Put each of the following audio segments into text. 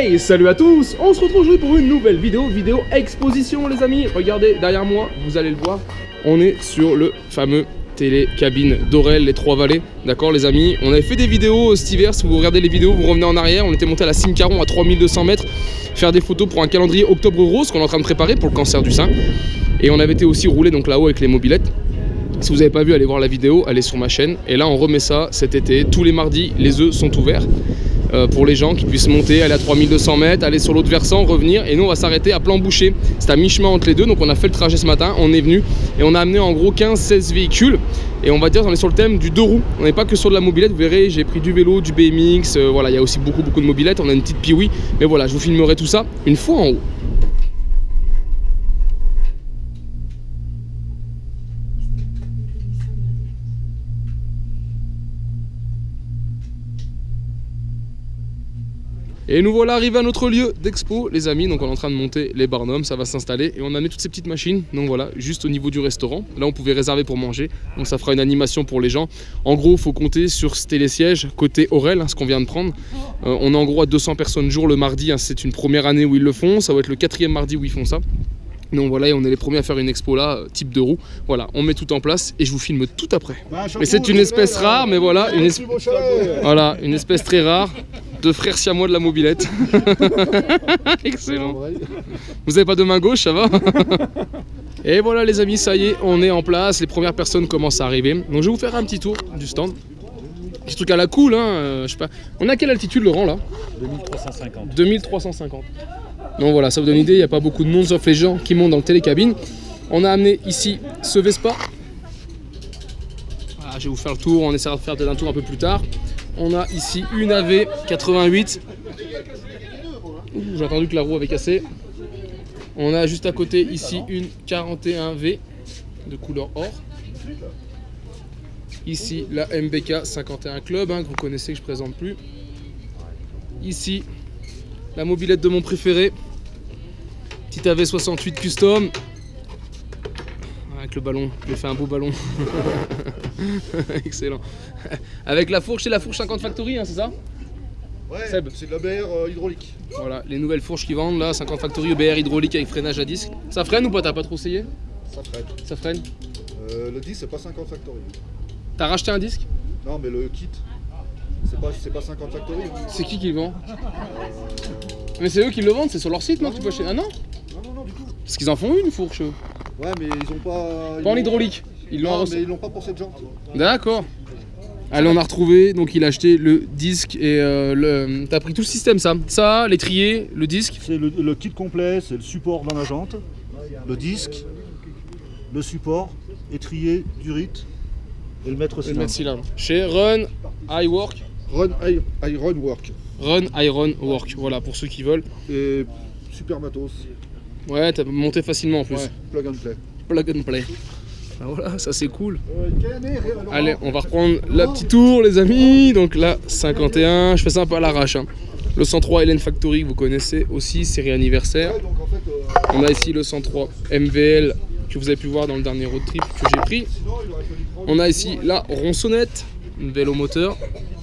Hey, salut à tous. On se retrouve aujourd'hui pour une nouvelle vidéo exposition les amis. Regardez derrière moi, vous allez le voir. On est sur le fameux télécabine d'Aurel, les Trois Vallées. D'accord les amis, on avait fait des vidéos cet hiver. Si vous regardez les vidéos, vous revenez en arrière. On était monté à la cime Caron à 3200 mètres faire des photos pour un calendrier octobre rose qu'on est en train de préparer pour le cancer du sein. Et on avait été aussi roulé donc là-haut avec les mobylettes. Si vous n'avez pas vu, allez voir la vidéo, elle est sur ma chaîne. Et là on remet ça cet été, tous les mardis, les œufs sont ouverts. Pour les gens qui puissent monter, aller à 3200 mètres, aller sur l'autre versant, revenir. Et nous on va s'arrêter à Plan-Boucher. C'est à mi-chemin entre les deux, donc on a fait le trajet ce matin, on est venu et on a amené en gros 15-16 véhicules. Et on va dire on est sur le thème du 2 roues. On n'est pas que sur de la mobilette, vous verrez, j'ai pris du vélo, du BMX, voilà, il y a aussi beaucoup de mobilettes, on a une petite Piwi. Mais voilà, je vous filmerai tout ça une fois en haut. Et nous voilà arrivés à notre lieu d'expo les amis, donc on est en train de monter les barnums, ça va s'installer et on a mis toutes ces petites machines, donc voilà, juste au niveau du restaurant. Là on pouvait réserver pour manger, donc ça fera une animation pour les gens. En gros il faut compter sur ce télésiège côté Aurel, hein, ce qu'on vient de prendre. On est en gros à 200 personnes jour le mardi, hein, c'est une première année où ils le font, ça va être le 4e mardi où ils font ça. Donc voilà, et on est les premiers à faire une expo là, type 2 roues. Voilà, on met tout en place et je vous filme tout après. Mais c'est une espèce rare, mais voilà, une espèce très rare. Deux frères siamois de la mobilette. Excellent. Vous avez pas de main gauche, ça va? Et voilà les amis, ça y est, on est en place. Les premières personnes commencent à arriver. Donc je vais vous faire un petit tour du stand. Petit truc à la cool, hein, je sais pas. On est à quelle altitude Laurent là? 2350. 2350. Donc voilà, ça vous donne une idée, il n'y a pas beaucoup de monde sauf les gens qui montent dans le télécabine. On a amené ici ce Vespa. Voilà, je vais vous faire le tour, on essaiera de faire peut-être un tour un peu plus tard. On a ici une AV 88. J'ai entendu que la roue avait cassé. On a juste à côté ici une 41V de couleur or. Ici la MBK 51 Club, hein, que vous connaissez, que je ne présente plus. Ici la mobilette de mon préféré. Petite AV 68 Custom. Avec le ballon, j'ai fait un beau ballon. Excellent. Avec la fourche, c'est la fourche 50 Factory, hein, c'est ça? Ouais, c'est de l'EBR hydraulique. Voilà, les nouvelles fourches qui vendent là, 50 Factory EBR hydraulique avec freinage à disque. Ça freine ou pas? T'as pas trop essayé? Ça freine. Ça freine? Le disque, c'est pas 50 Factory. T'as racheté un disque? Non, mais le kit, c'est pas 50 Factory. C'est qui le vend? Mais c'est eux qui le vendent, c'est sur leur site, non? Tu peux acheter... Ah non? Non, du tout. Parce qu'ils en font une fourche. Ouais, mais ils ont pas... Pas en hydraulique. Ils l'ont mais ils l'ont pas pour cette jante. D'accord. Allez, on a retrouvé, donc il a acheté le disque et t'as pris tout le système ça, l'étrier, le disque. C'est le kit complet, c'est le support dans la jante, le disque, le support, étrier, durite et le maître cylindre. Chez Run Ironwork. Run Ironwork. Run Ironwork, voilà pour ceux qui veulent. Et super matos. Ouais, t'as monté facilement en plus. Ouais, plug and play. Plug and play. Ah, voilà, ça c'est cool. Allez, on va reprendre la petite tour les amis. Donc là, 51, je fais ça un peu à l'arrache. Hein. Le 103 Hélène Factory, vous connaissez aussi, série anniversaire. Ouais, donc en fait, on a ici le 103 MVL que vous avez pu voir dans le dernier road trip que j'ai pris. On a ici la ronçonnette, une vélo moteur.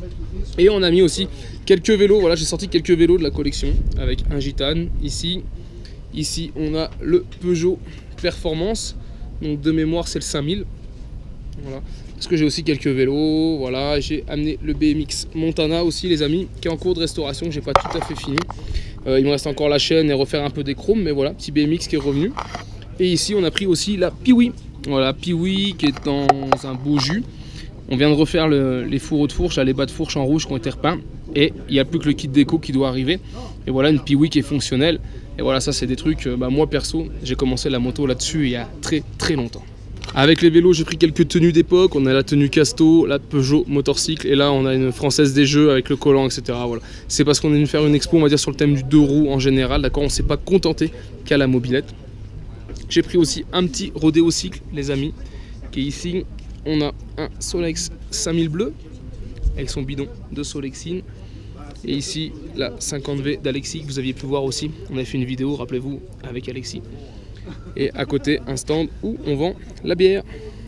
Et on a mis aussi quelques vélos, voilà, j'ai sorti quelques vélos de la collection avec un Gitane ici. Ici, on a le Peugeot Performance. Donc de mémoire c'est le 5000. Voilà. Parce que j'ai aussi quelques vélos. Voilà, j'ai amené le BMX Montana aussi les amis, qui est en cours de restauration, que j'ai pas tout à fait fini. Il me reste encore la chaîne et refaire un peu des chromes, mais voilà, petit BMX qui est revenu. Et ici on a pris aussi la Piwi. Voilà, Piwi qui est dans un beau jus. On vient de refaire les fourreaux de fourche, les bas de fourche en rouge qui ont été repeints. Et il n'y a plus que le kit déco qui doit arriver. Et voilà une Piwi qui est fonctionnelle. Et voilà, ça c'est des trucs, moi perso, j'ai commencé la moto là-dessus il y a très longtemps. Avec les vélos, j'ai pris quelques tenues d'époque. On a la tenue Casto, la Peugeot Motorcycle. Et là, on a une Française des Jeux avec le collant, etc. Voilà. C'est parce qu'on est venu faire une expo, on va dire, sur le thème du 2 roues en général. D'accord, on ne s'est pas contenté qu'à la mobilette. J'ai pris aussi un petit rodéo cycle, les amis, qui est ici. On a un Solex 5000 bleu avec son bidon de Solexine. Et ici, la 50V d'Alexis que vous aviez pu voir aussi. On avait fait une vidéo, rappelez-vous, avec Alexis. Et à côté, un stand où on vend la bière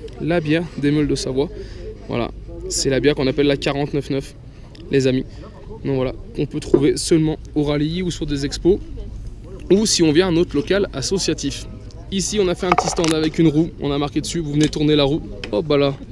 des Meules de Savoie. Voilà, c'est la bière qu'on appelle la 49.9, les amis. Donc voilà, qu'on peut trouver seulement au rallye ou sur des expos, ou si on vient à un autre local associatif. Ici on a fait un petit stand avec une roue, on a marqué dessus, vous venez tourner la roue. Oh bah là,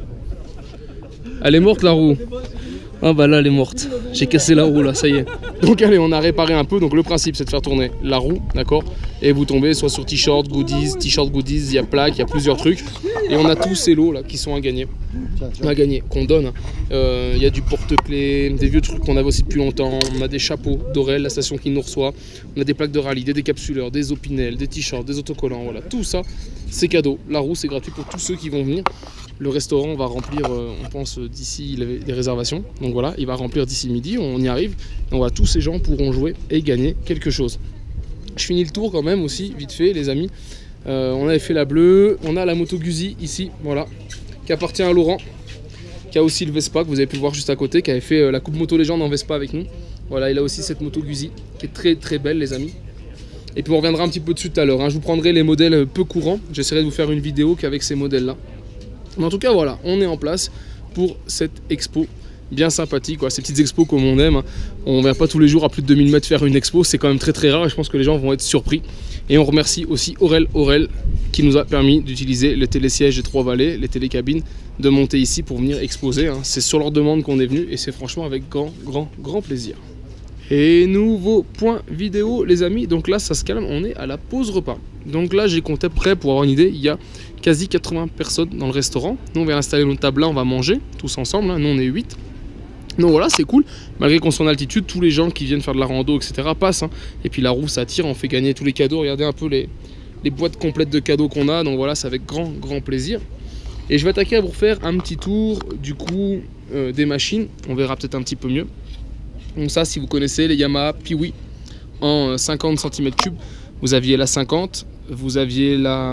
elle est morte la roue. Ah bah là elle est morte, j'ai cassé la roue là, ça y est. Donc allez, on a réparé un peu, donc le principe c'est de faire tourner la roue, d'accord. Et vous tombez soit sur t-shirt, goodies, il y a plaques, il y a plusieurs trucs. Et on a tous ces lots là qui sont à gagner, qu'on donne. Il y a du porte-clés, des vieux trucs qu'on avait aussi depuis longtemps, on a des chapeaux d'Aurel, la station qui nous reçoit, on a des plaques de rallye, des décapsuleurs, des opinels, des t-shirts, des autocollants, voilà, tout ça c'est cadeau. La roue c'est gratuit pour tous ceux qui vont venir. Le restaurant va remplir, on pense d'ici, il avait des réservations, donc voilà, il va remplir d'ici midi, on y arrive. Donc voilà, tous ces gens pourront jouer et gagner quelque chose. Je finis le tour quand même aussi, vite fait les amis. On avait fait la bleue, on a la moto Guzzi ici, voilà, qui appartient à Laurent, qui a aussi le Vespa que vous avez pu voir juste à côté, qui avait fait la Coupe Moto Légende en Vespa avec nous. Voilà, il a aussi cette moto Guzzi qui est très très belle les amis. Et puis on reviendra un petit peu dessus tout à l'heure, hein. Je vous prendrai les modèles peu courants, j'essaierai de vous faire une vidéo qu'avec ces modèles là. Mais en tout cas voilà, on est en place pour cette expo bien sympathique, quoi. Ces petites expos comme on aime, hein. On ne vient pas tous les jours à plus de 2000 mètres faire une expo, c'est quand même très très rare et je pense que les gens vont être surpris. Et on remercie aussi Aurel qui nous a permis d'utiliser les télésièges des Trois Vallées, les télécabines, de monter ici pour venir exposer, hein. C'est sur leur demande qu'on est venu et c'est franchement avec grand plaisir. Et nouveau point vidéo les amis, donc là ça se calme, on est à la pause repas. Donc là j'ai compté près pour avoir une idée, il y a quasi 80 personnes dans le restaurant. Nous on vient installer notre table là, on va manger tous ensemble, hein. Nous on est 8. Donc voilà, c'est cool, malgré qu'on soit en altitude, tous les gens qui viennent faire de la rando, etc. passent, hein. Et puis la roue ça attire, on fait gagner tous les cadeaux, regardez un peu les boîtes complètes de cadeaux qu'on a, donc voilà, c'est avec grand plaisir. Et je vais attaquer à vous refaire un petit tour du coup des machines, on verra peut-être un petit peu mieux. Donc ça, si vous connaissez les Yamaha Piwi en 50 cm3, vous aviez la 50, vous aviez la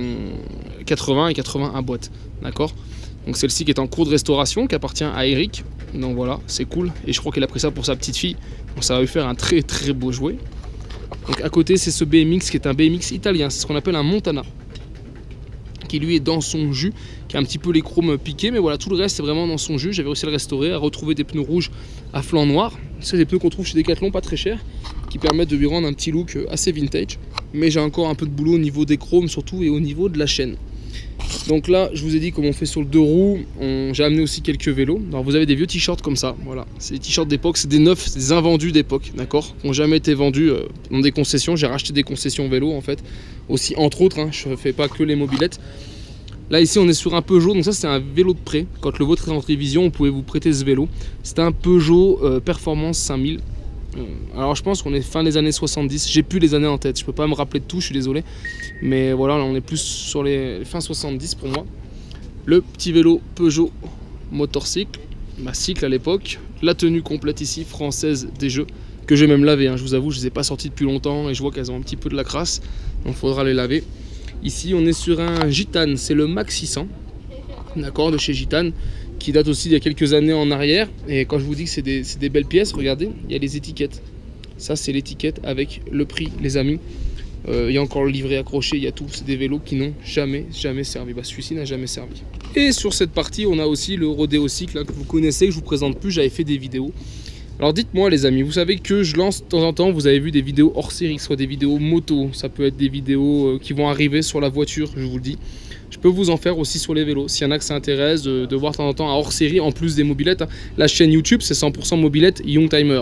80 et 81 boîtes, d'accord. Donc celle-ci qui est en cours de restauration, qui appartient à Eric, donc voilà, c'est cool. Et je crois qu'il a pris ça pour sa petite fille, donc ça va lui faire un très beau jouet. Donc à côté, c'est ce BMX qui est un BMX italien, c'est ce qu'on appelle un Montana, qui lui est dans son jus, qui a un petit peu les chromes piqués, mais voilà, tout le reste c'est vraiment dans son jus. J'avais réussi à le restaurer, à retrouver des pneus rouges à flanc noir. C'est des pneus qu'on trouve chez Decathlon, pas très chers, qui permettent de lui rendre un petit look assez vintage. Mais j'ai encore un peu de boulot au niveau des chromes surtout et au niveau de la chaîne. Donc là, je vous ai dit comment on fait sur le deux roues. J'ai amené aussi quelques vélos. Alors vous avez des vieux t-shirts comme ça, voilà. C'est des t-shirts d'époque, c'est des neufs, c'est des invendus d'époque, d'accord, qui n'ont jamais été vendus dans des concessions. J'ai racheté des concessions vélo en fait, aussi entre autres, hein. Je fais pas que les mobilettes. Là ici on est sur un Peugeot, donc ça c'est un vélo de prêt. Quand le vôtre est en révision, on pouvait vous prêter ce vélo. C'est un Peugeot Performance 5000. Alors je pense qu'on est fin des années 70, j'ai plus les années en tête, je peux pas me rappeler de tout, je suis désolé. Mais voilà, là on est plus sur les fins 70 pour moi. Le petit vélo Peugeot motorcycle, ma cycle à l'époque. La tenue complète ici, française des jeux, que j'ai même lavé, hein. Je vous avoue, je les ai pas sorties depuis longtemps et je vois qu'elles ont un petit peu de la crasse, donc il faudra les laver. Ici on est sur un Gitane, c'est le Max 600, d'accord, de chez Gitane, qui date aussi d'il y a quelques années en arrière. Et quand je vous dis que c'est des belles pièces, regardez, il y a les étiquettes. Ça c'est l'étiquette avec le prix les amis. Il y a encore le livret accroché, il y a tout. C'est des vélos qui n'ont jamais servi. Bah, celui-ci n'a jamais servi. Et sur cette partie on a aussi le Rodeo Cycle, hein, que vous connaissez, que je vous présente plus, j'avais fait des vidéos. Alors dites-moi les amis, vous savez que je lance de temps en temps, vous avez vu des vidéos hors série, soit des vidéos moto, ça peut être des vidéos qui vont arriver sur la voiture, je vous le dis. Je peux vous en faire aussi sur les vélos, s'il y en a que ça intéresse de voir de temps en temps un hors série en plus des mobilettes, hein. La chaîne YouTube c'est 100% mobilette Youngtimer.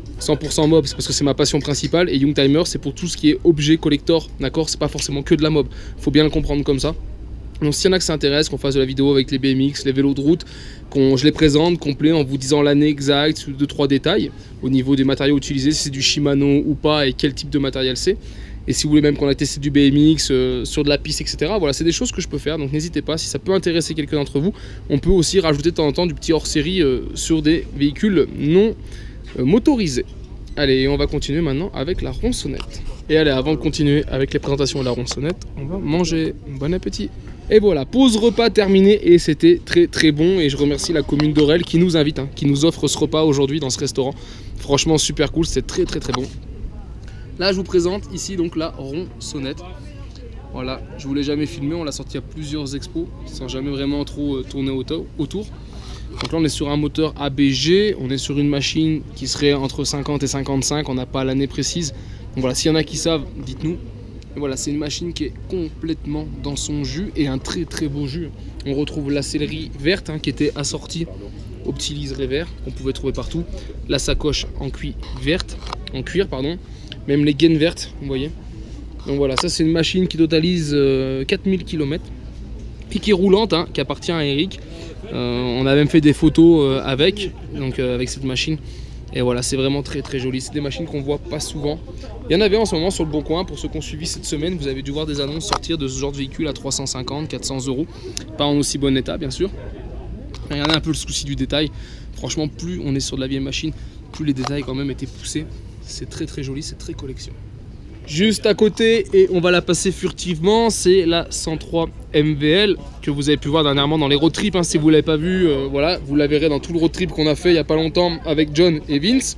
100% mob, c'est parce que c'est ma passion principale, et Youngtimer c'est pour tout ce qui est objet collector, d'accord, c'est pas forcément que de la mob, faut bien le comprendre comme ça. Donc s'il y en a que ça intéresse, qu'on fasse de la vidéo avec les BMX, les vélos de route, je les présente complet en vous disant l'année exacte, 2-3 détails au niveau des matériaux utilisés, si c'est du Shimano ou pas et quel type de matériel c'est. Et si vous voulez même qu'on a testé du BMX sur de la piste, etc. Voilà, c'est des choses que je peux faire, donc n'hésitez pas, si ça peut intéresser quelqu'un d'entre vous. On peut aussi rajouter de temps en temps du petit hors-série sur des véhicules non motorisés. Allez, on va continuer maintenant avec la ronçonnette. Et allez, avant de continuer avec les présentations de la ronçonnette, on va manger. Bon appétit. Et voilà, pause repas terminée et c'était très bon. Et je remercie la commune d'Aurel qui nous invite, hein, qui nous offre ce repas aujourd'hui dans ce restaurant. Franchement, super cool, c'était très bon. Là, je vous présente ici donc la ronçonnette. Voilà, je ne vous l'ai jamais filmé, on l'a sorti à plusieurs expos, sans jamais vraiment trop tourner autour. Donc là on est sur un moteur ABG, on est sur une machine qui serait entre 50 et 55, on n'a pas l'année précise. Donc voilà, s'il y en a qui savent, dites-nous. Et voilà, c'est une machine qui est complètement dans son jus et un très très beau jus. On retrouve la sellerie verte qui était assortie au petit liseré vert qu'on pouvait trouver partout. La sacoche en cuir pardon. Même les gaines vertes, vous voyez. Donc voilà, ça c'est une machine qui totalise 4000 km et qui est roulante, qui appartient à Eric. On a même fait des photos avec cette machine. Et voilà, c'est vraiment très très joli. C'est des machines qu'on voit pas souvent. Il y en avait en ce moment sur le Bon Coin. Pour ceux qui ont suivi cette semaine, vous avez dû voir des annonces sortir de ce genre de véhicule à 350, 400 euros. Pas en aussi bon état, bien sûr. Regardez un peu le souci du détail. Franchement, plus on est sur de la vieille machine, plus les détails quand même étaient poussés. C'est très très joli, c'est très collection. Juste à côté, et on va la passer furtivement, c'est la 103 MVL que vous avez pu voir dernièrement dans les road trips. Si vous ne l'avez pas vu, voilà, vous la verrez dans tout le road trip qu'on a fait il n'y a pas longtemps avec John et Vince.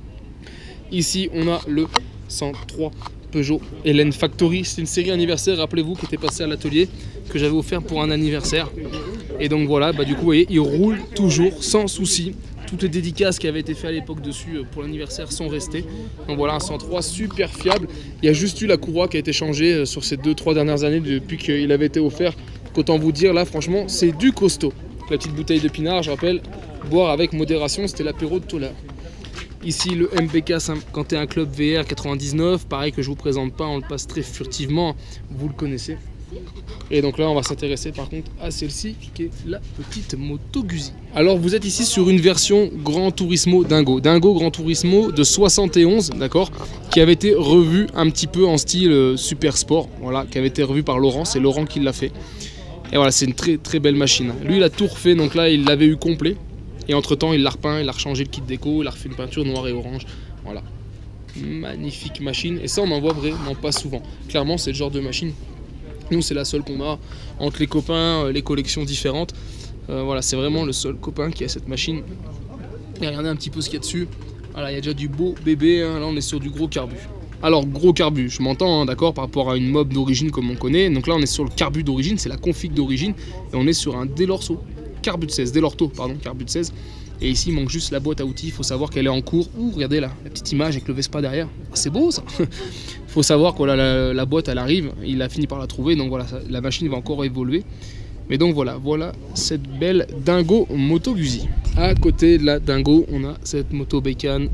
Ici, on a le 103 Peugeot Hélène Factory. C'est une série anniversaire, rappelez-vous, qui était passée à l'atelier, que j'avais offert pour un anniversaire. Et donc voilà, du coup, vous voyez, il roule toujours sans souci. Toutes les dédicaces qui avaient été faites à l'époque dessus pour l'anniversaire sont restées. Donc voilà, un 103 super fiable. Il y a juste eu la courroie qui a été changée sur ces 2-3 dernières années depuis qu'il avait été offert. Qu'autant vous dire, là franchement, c'est du costaud. La petite bouteille de pinard, je rappelle, boire avec modération, c'était l'apéro de tout à l'heure. Ici le MPK 51 Club VR 99, pareil que je vous présente pas, on le passe très furtivement, vous le connaissez. Et donc là on va s'intéresser par contre à celle-ci qui est la petite Moto Guzzi. Alors vous êtes ici sur une version Gran Turismo Dingo Gran Turismo de 71, d'accord, qui avait été revue un petit peu en style super sport, voilà, qui avait été revue par Laurent, c'est Laurent qui l'a fait. Et voilà, c'est une très très belle machine. Lui il a tout refait, donc là il l'avait eu complet. Et entre temps il l'a repeint, il a rechangé le kit déco, il a refait une peinture noire et orange. Voilà, magnifique machine. Et ça on en voit vraiment pas souvent. Clairement c'est le genre de machine. Nous c'est la seule qu'on a entre les copains, les collections différentes. Voilà, c'est vraiment le seul copain qui a cette machine. Et regardez un petit peu ce qu'il y a dessus. Voilà, il y a déjà du beau bébé, là on est sur du gros carbu. Alors gros carbu, je m'entends, d'accord, par rapport à une mob d'origine comme on connaît. Donc là on est sur le carbu d'origine, c'est la config d'origine. Et on est sur un Delorto carbu de 16, Delorto, pardon, carbu de 16. Et ici il manque juste la boîte à outils, il faut savoir qu'elle est en cours. Ouh, regardez là, la petite image avec le Vespa derrière, c'est beau ça. Il faut savoir que voilà, la boîte elle arrive, il a fini par la trouver, donc voilà, la machine va encore évoluer. Mais donc voilà cette belle Dingo Moto Guzzi. À côté de la Dingo, on a cette moto Bécane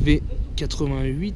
AV88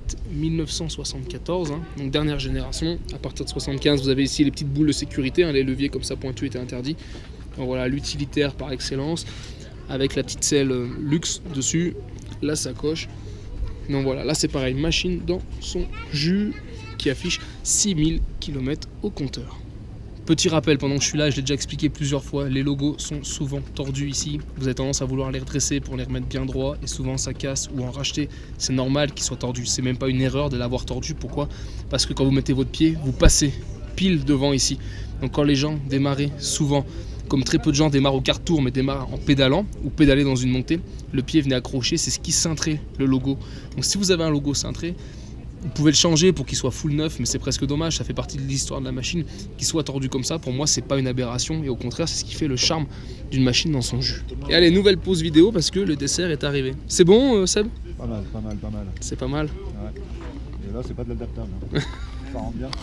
1974, donc dernière génération. À partir de 75, vous avez ici les petites boules de sécurité, les leviers comme ça pointus étaient interdits. Donc voilà, l'utilitaire par excellence, avec la petite selle luxe dessus, la sacoche. Donc voilà, là c'est pareil, machine dans son jus qui affiche 6000 km au compteur. Petit rappel, pendant que je suis là, je l'ai déjà expliqué plusieurs fois, les logos sont souvent tordus ici. Vous avez tendance à vouloir les redresser pour les remettre bien droits et souvent ça casse ou en racheter. C'est normal qu'ils soient tordus, c'est même pas une erreur de l'avoir tordu. Pourquoi? Parce que quand vous mettez votre pied, vous passez pile devant ici. Donc quand les gens démarraient souvent, comme très peu de gens démarrent au quart tour mais démarrent en pédalant ou pédaler dans une montée, le pied venait accrocher, c'est ce qui cintrait le logo. Donc si vous avez un logo cintré, vous pouvez le changer pour qu'il soit full neuf, mais c'est presque dommage, ça fait partie de l'histoire de la machine, qu'il soit tordu comme ça. Pour moi c'est pas une aberration et au contraire c'est ce qui fait le charme d'une machine dans son jus. Et allez, nouvelle pause vidéo parce que le dessert est arrivé. C'est bon Seb? Pas mal, pas mal, pas mal. C'est pas mal. Ouais. Et là c'est pas de l'adaptable. Ça rentre bien.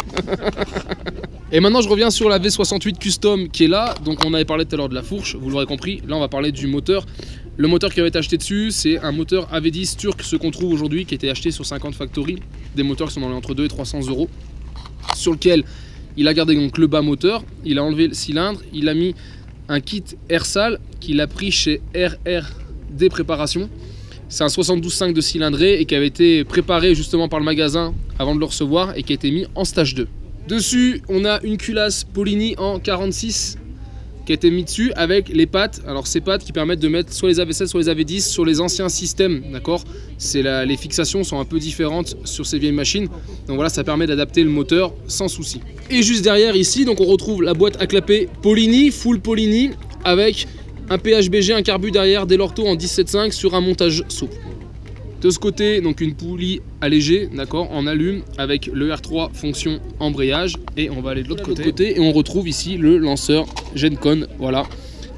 Et maintenant je reviens sur la V68 Custom qui est là. Donc on avait parlé tout à l'heure de la fourche, vous l'aurez compris. Là on va parler du moteur. Le moteur qui avait été acheté dessus, c'est un moteur AV10 turc, ce qu'on trouve aujourd'hui, qui a été acheté sur 50 Factory. Des moteurs qui sont dans les entre 2 et 300 euros. Sur lequel il a gardé donc le bas moteur, il a enlevé le cylindre, il a mis un kit air sale qu'il a pris chez RRD Préparation. C'est un 72.5 de cylindrée et qui avait été préparé justement par le magasin avant de le recevoir et qui a été mis en stage 2. Dessus, on a une culasse Polini en 46 qui a été mis dessus avec les pattes. Alors ces pattes qui permettent de mettre soit les AV7 soit les AV10 sur les anciens systèmes, d'accord. Les fixations sont un peu différentes sur ces vieilles machines. Donc voilà, ça permet d'adapter le moteur sans souci. Et juste derrière ici, donc on retrouve la boîte à clapper Polini, full Polini, avec un PHBG, un carbu derrière, Delorto en 17.5 sur un montage souple. De ce côté, donc une poulie allégée, d'accord, en allume avec le R3 fonction embrayage. Et on va aller de l'autre côté et on retrouve ici le lanceur Gencon, voilà,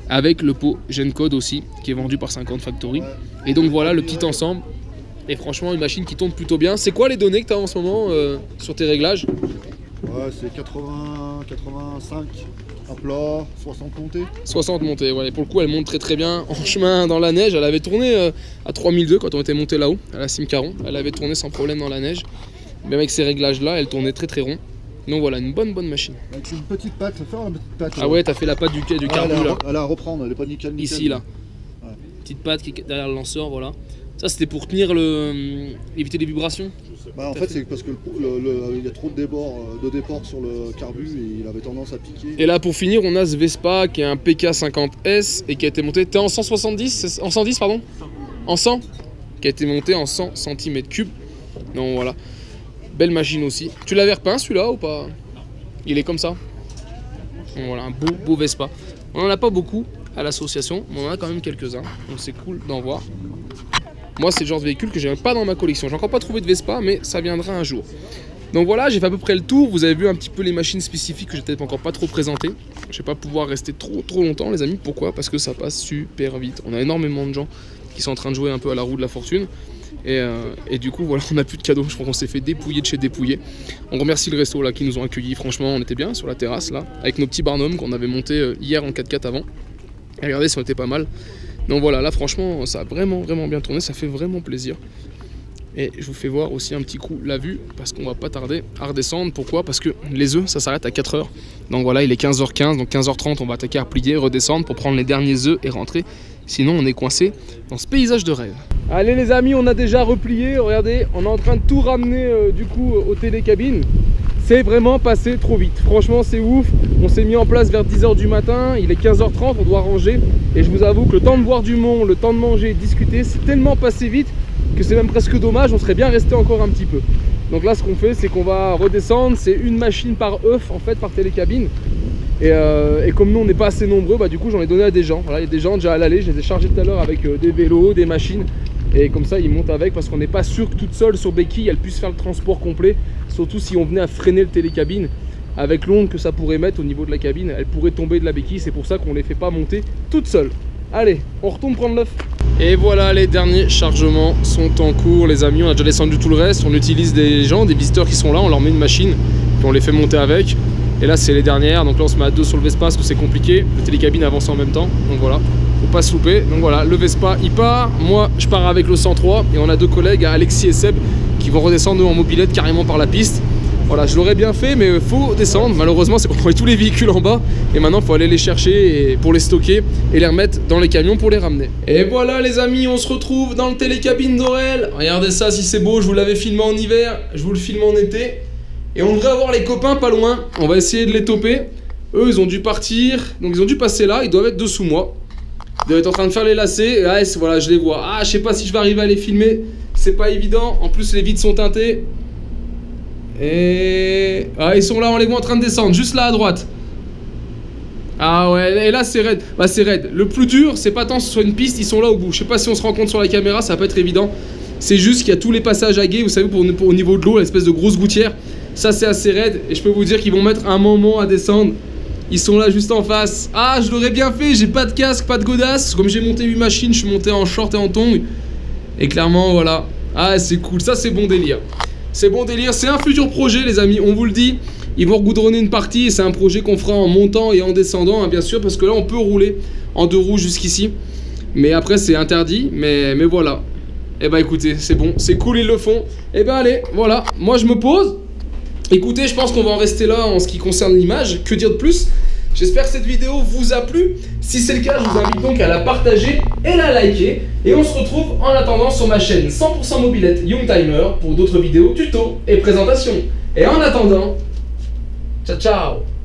avec le pot Gencode aussi, qui est vendu par 50 Factory. Et donc voilà le petit ensemble. Et franchement, une machine qui tourne plutôt bien. C'est quoi les données que tu as en ce moment sur tes réglages? Ouais, c'est 80, 85 à plat, 60 montées. 60 montées, ouais. Pour le coup, elle monte très très bien en chemin dans la neige. Elle avait tourné à 3002 quand on était monté là-haut, à la Simcaron. Elle avait tourné sans problème dans la neige. Mais avec ces réglages-là, elle tournait très très rond. Donc voilà, une bonne petite machine. Avec une petite patte, faire la petite patte. Ah ouais, t'as fait la patte du carbu là. Elle a à reprendre, elle est pas nickel. Ici là. Ouais. Petite patte qui est derrière le lanceur, voilà. Ça c'était pour tenir éviter les vibrations. Bah, en fait, c'est parce que il y a trop de déport sur le carbu et il avait tendance à piquer. Et là pour finir, on a ce Vespa qui est un PK50S et qui a été monté. T'es en 170, en 110 pardon, en 100, qui a été monté en 100 cm3. Donc voilà. Belle machine aussi. Tu l'avais repeint celui-là ou pas? Il est comme ça. Donc voilà, un beau Vespa. On n'en a pas beaucoup à l'association, mais on en a quand même quelques-uns. Donc c'est cool d'en voir. Moi, c'est le genre de véhicule que j'ai pas dans ma collection. J'ai encore pas trouvé de Vespa, mais ça viendra un jour. Donc voilà, j'ai fait à peu près le tour. Vous avez vu un petit peu les machines spécifiques que j'ai peut-être encore pas trop présentées. Je vais pas pouvoir rester trop longtemps, les amis. Pourquoi? Parce que ça passe super vite. On a énormément de gens qui sont en train de jouer un peu à la roue de la fortune. Et du coup, voilà, on n'a plus de cadeaux. Je crois qu'on s'est fait dépouiller de chez dépouiller. On remercie le resto là qui nous ont accueillis. Franchement, on était bien sur la terrasse là, avec nos petits barnums qu'on avait montés hier en 4x4 avant. Et regardez, ça était pas mal. Donc voilà, là franchement, ça a vraiment bien tourné. Ça fait vraiment plaisir. Et je vous fais voir aussi un petit coup la vue, parce qu'on va pas tarder à redescendre. Pourquoi? Parce que les œufs, ça s'arrête à 4h. Donc voilà, il est 15h15, donc 15h30, on va attaquer à replier, redescendre pour prendre les derniers œufs et rentrer. Sinon, on est coincé dans ce paysage de rêve. Allez les amis, on a déjà replié. Regardez, on est en train de tout ramener du coup aux télécabines. C'est vraiment passé trop vite. Franchement, c'est ouf. On s'est mis en place vers 10h du matin. Il est 15h30, on doit ranger. Et je vous avoue que le temps de boire du monde, le temps de manger, de discuter, c'est tellement passé vite que c'est même presque dommage. On serait bien resté encore un petit peu. Donc là, ce qu'on fait, c'est qu'on va redescendre. C'est une machine par œuf, en fait, par télécabine. Et comme nous, on n'est pas assez nombreux, bah, du coup, j'en ai donné à des gens. Voilà, il y a des gens déjà à l'aller. Je les ai chargés tout à l'heure avec des vélos, des machines. Et comme ça, ils montent avec parce qu'on n'est pas sûr que toute seule sur béquille, elle puisse faire le transport complet. Surtout si on venait à freiner le télécabine. Avec l'onde que ça pourrait mettre au niveau de la cabine, elle pourrait tomber de la béquille. C'est pour ça qu'on ne les fait pas monter toutes seules. Allez, on retourne prendre l'œuf. Et voilà, les derniers chargements sont en cours, les amis. On a déjà descendu tout le reste. On utilise des gens, des visiteurs qui sont là. On leur met une machine, puis on les fait monter avec. Et là, c'est les dernières. Donc là, on se met à deux sur le Vespa parce que c'est compliqué. Le télécabine avance en même temps. Donc voilà, faut pas se louper. Donc voilà, le Vespa, il part. Moi, je pars avec le 103. Et on a deux collègues, Alexis et Seb, qui vont redescendre en mobilette carrément par la piste. Voilà, je l'aurais bien fait, mais faut descendre. Malheureusement, c'est qu'on voit tous les véhicules en bas. Et maintenant, il faut aller les chercher pour les stocker et les remettre dans les camions pour les ramener. Et voilà, les amis, on se retrouve dans le télécabine d'Aurel. Regardez ça, si c'est beau. Je vous l'avais filmé en hiver, je vous le filme en été. Et on devrait avoir les copains pas loin. On va essayer de les toper. Eux, ils ont dû partir. Donc, ils ont dû passer là. Ils doivent être dessous moi. Ils doivent être en train de faire les lacets. Et là, voilà, je les vois. Ah, je sais pas si je vais arriver à les filmer. C'est pas évident. En plus, les vitres sont teintées. Et... ah, ils sont là, on les voit en train de descendre, juste là à droite. Ah ouais, et là c'est raide. Bah c'est raide. Le plus dur, c'est pas tant que ce soit une piste, ils sont là au bout. Je sais pas si on se rend compte sur la caméra, ça va pas être évident. C'est juste qu'il y a tous les passages à guet, vous savez, au niveau de l'eau, l'espèce de grosse gouttière. Ça c'est assez raide, et je peux vous dire qu'ils vont mettre un moment à descendre. Ils sont là juste en face. Ah, je l'aurais bien fait, j'ai pas de casque, pas de godasse. Comme j'ai monté 8 machines, je suis monté en short et en tongs. Et clairement, voilà. Ah, c'est cool, ça c'est bon délire. C'est bon délire, c'est un futur projet les amis, on vous le dit. Ils vont regoudronner une partie et c'est un projet qu'on fera en montant et en descendant, hein, bien sûr, parce que là on peut rouler en deux roues jusqu'ici. Mais après c'est interdit, mais voilà. Et bah écoutez, c'est bon, c'est cool, ils le font. Et bah allez, voilà, moi je me pose. Écoutez, je pense qu'on va en rester là en ce qui concerne l'image, que dire de plus? J'espère que cette vidéo vous a plu. Si c'est le cas, je vous invite donc à la partager et la liker. Et on se retrouve en attendant sur ma chaîne 100% mobilette Youngtimer pour d'autres vidéos, tutos et présentations. Et en attendant, ciao ciao!